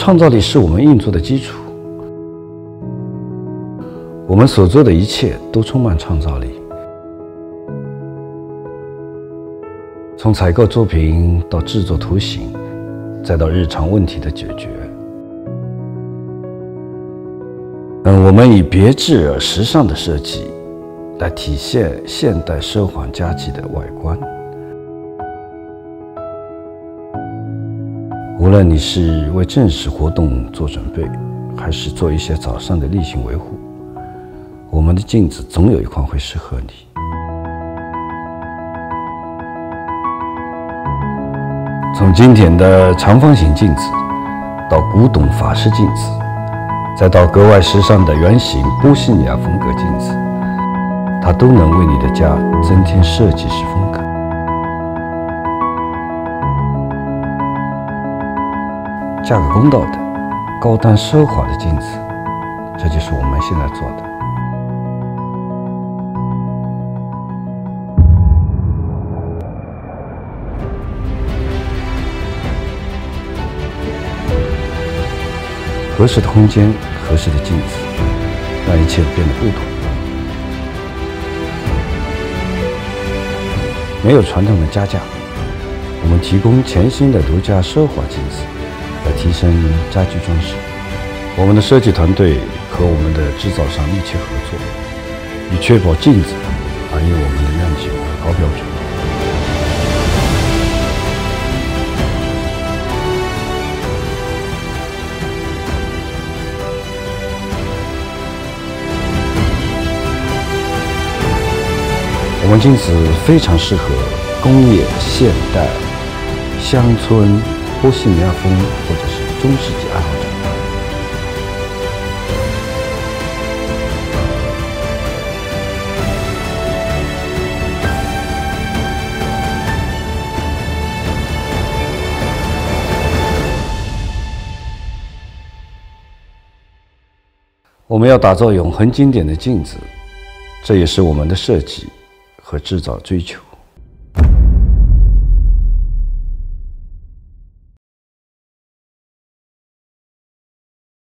创造力是我们运作的基础。我们所做的一切都充满创造力，从采购作品到制作图形，再到日常问题的解决。我们以别致而时尚的设计来体现现代奢华家具的外观。无论你是为正式活动做准备，还是做一些早上的例行维护，我们的镜子总有一款会适合你。从经典的长方形镜子，到古董法式镜子，再到格外时尚的圆形波西米亚风格镜子，它都能为你的家增添设计师风格。价格公道的、高端奢华的镜子，这就是我们现在做的。合适的空间，合适的镜子，让一切变得不同。没有传统的加价，我们提供全新的独家奢华镜子，来提升家居装饰。我们的设计团队和我们的制造商密切合作，以确保镜子反映我们的要求和高标准。我们镜子非常适合工业、现代、乡村、波西米亚风或者是中世纪爱好者。我们要打造永恒经典的镜子，这也是我们的设计和制造追求。